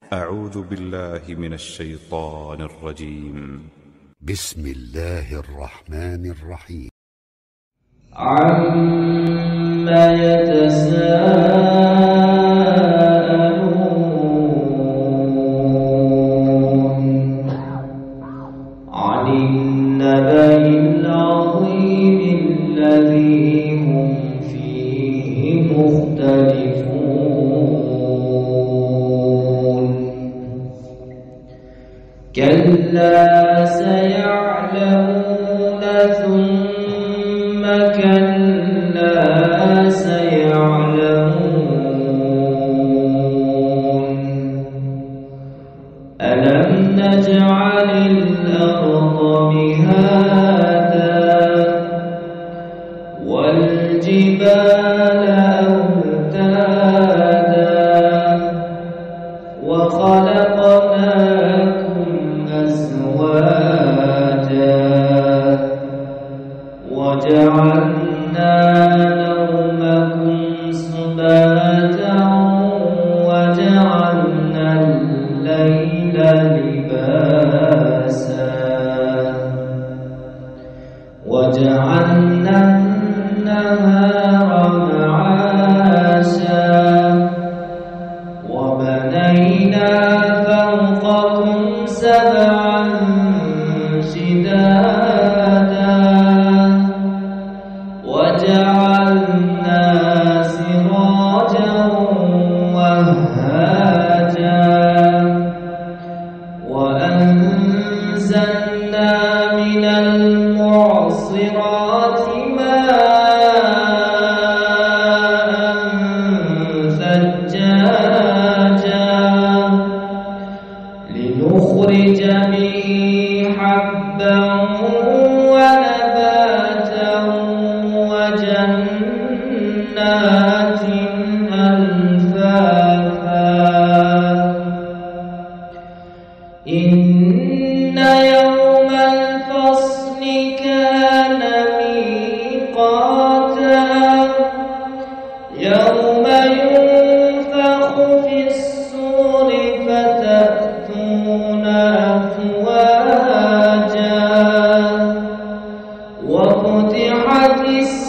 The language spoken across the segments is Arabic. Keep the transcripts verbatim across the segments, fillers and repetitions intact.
أعوذ بالله من الشيطان الرجيم. بسم الله الرحمن الرحيم. عما يتساءلون عن النبأ العظيم الذي هم فيه مختلفون كلا سيعلمون ثم كلا سيعلمون ألم نجعل الأرض مهادا والجبال أوتادا وخلقناكم أزواجا وجعلنا نومكم سباتا وجعلنا الليل لباسا وجعلنا النهار معاشا وبنينا فوقكم سبعا شدادا وجعلنا سراجا وهاجا وأنزلنا من المعصرات ماء ثجاجا لنخرج به حبا ونباتا وجنات ألفافا إن يوم الفصل كان ميقاتا يوم ينفخ في الصور فتأتون أفواجا وفتحت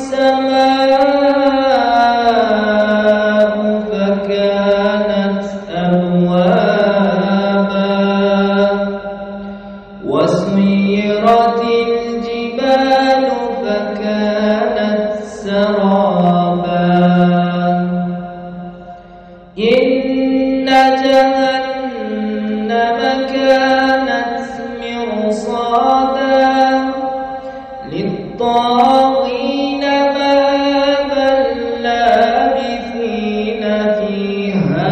السماء فكانت أبوابا وسيرت الجبال فكانت سرابا إن جهنم كانت مرصادا للطاغين مآبا لابثين فيها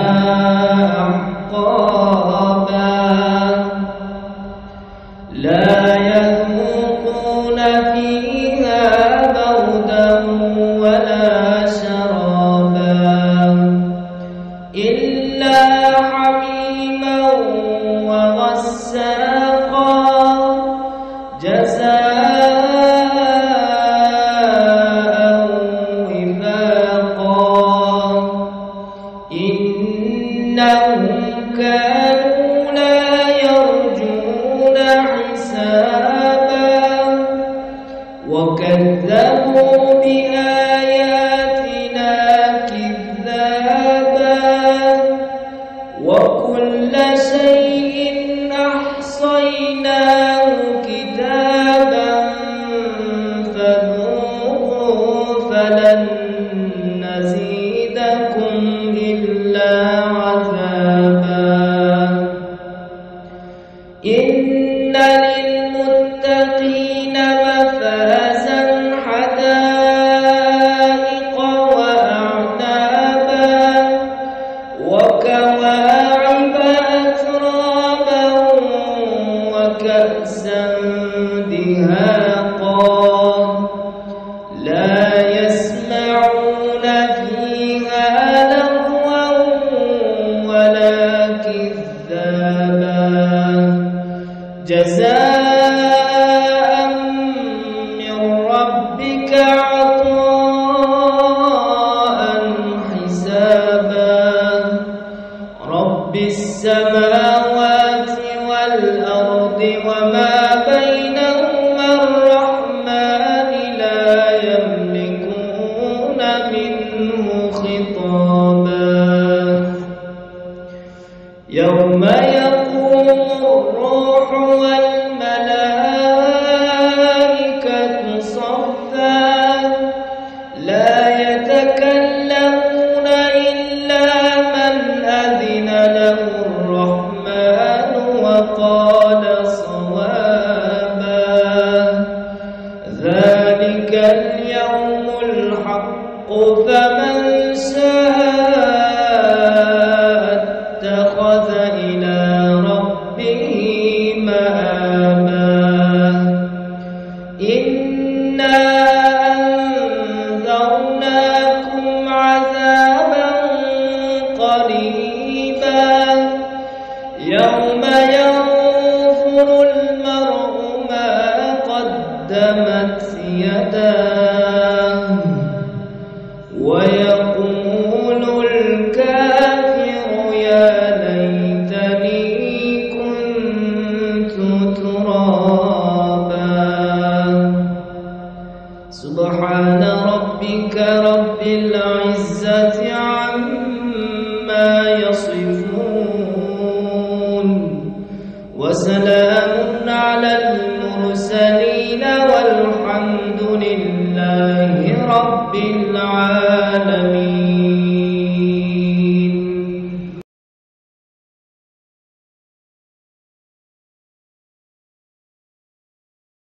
أحقابا لا يذوقون فيها بردا ولا شرابا إلا حميما وغساقا جزاء وفاقا إنهم كانوا لا يرجون حسابا وكذبوا بآياتنا كذابا وكل شيء أحصيناه كتابا فذوقوا فلن نزيدكم إلا عذابا إن للمتقين مفازا حدائق وأعنابا وكواعب أترابا وكأسا دهاقا لا يسمعون فيها لغوا ولا كذابا جزاء من ربك عطاء حسابا رب السماوات والأرض وما بينهما الرحمن لا يملكون منه خطابا يوم يقوم الروح والملائكة صفا لا يتكلمون إلا من أذن له الرحمن وقال صوابا ذلك اليوم الحق فمن شاء اتخذ إلى ربه مآبا إنا أنذرناكم عذابا قريبا يوم ينظر المرء ما قدمت يداه ويقول الكافر يا ليتني كنت ترابا سبحان ربك رب العزة عما يصفون وسلام على المرسلين والحمد لله رب العالمين.